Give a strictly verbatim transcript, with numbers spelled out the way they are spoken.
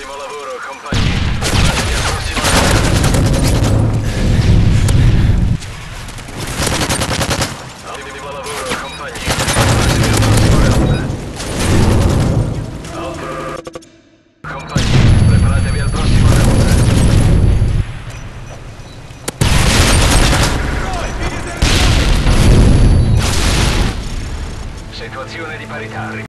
Ottimo lavoro, compagni. Preparatevi al prossimo attacco. Ottimo lavoro, compagni. Preparatevi al prossimo round. Compagni, preparatevi al prossimo round. Situazione di parità.